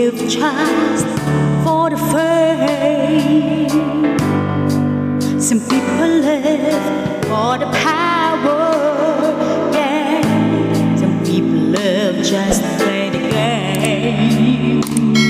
live just for the fame. Some people live for the power, yeah. Some people live just to play the game.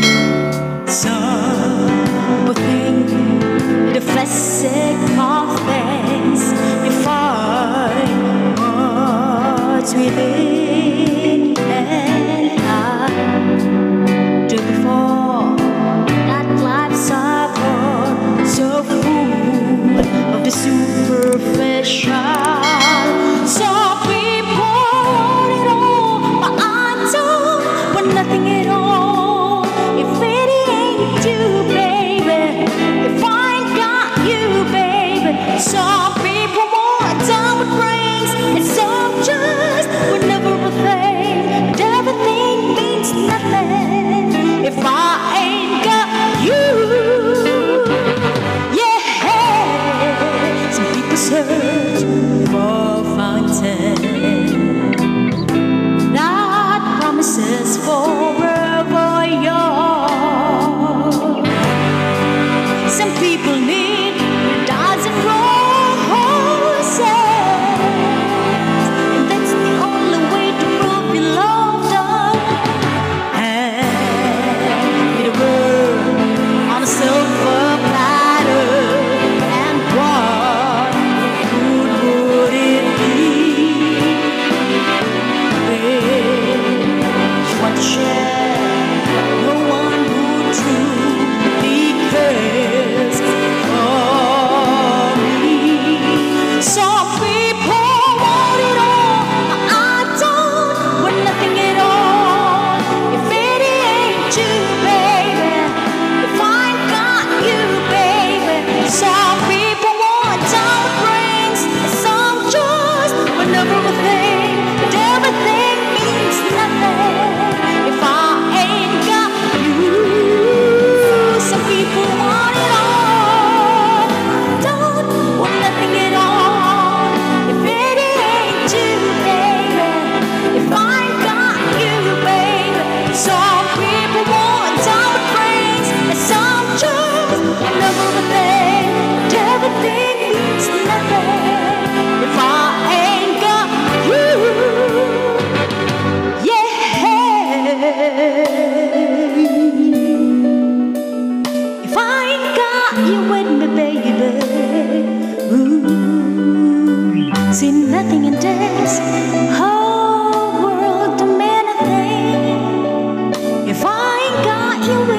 Some people think the physic of things you find what's within, and I do before that life's so full of the superficial. Some people want it all, but I don't want nothing at all. If it ain't you, baby, if I ain't got you, baby. Some people want diamond rings, and some just would never a thing. But everything means nothing if I ain't got you. Search for a fountain that promises forever yours. Some people need a dozen roses, and that's the only way to prove you love them. Hand me the world on a silver platter, and what would it be? Want to share, no one who truly cares for me. Some people want it all, but I don't want nothing at all. If it ain't you, baby, if I ain't got you, baby. Some people want diamond rings, and some just will never a thing. But everything means nothing if I ain't got you. Some people want it all, don't want nothing at all. If it ain't you, baby, if I ain't got you, baby. Some people want diamond rings, and some just will never a thing. But everything means nothing if I ain't got you. If I ain't got you with me, baby, ooh, see nothing in this whole world to mean a thing if I ain't got you with me.